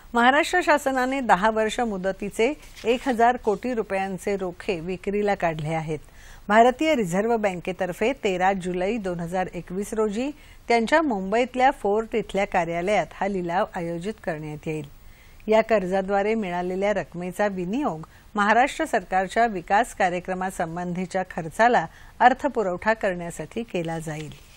महाराष्ट्र शासनाने 10 वर्ष मुदतीचे 1000 कोटी रुपयांचे रोखे विक्रीला काढले आहेत। भारतीय रिझर्व्ह बँकेतर्फे 13 जुलै 2021 रोजी त्यांच्या मुंबईतल्या फोर्ट इथल्या कार्यालयात हा लिलाव आयोजित करण्यात येईल। या कर्जाद्वारे मिळालेल्या रकमेचा विनियोग महाराष्ट्र सरकारच्या विकास कार्यक्रमासंबंधीच्या खर्चाला अर्थपुरवठा करण्यासाठी केला जाईल।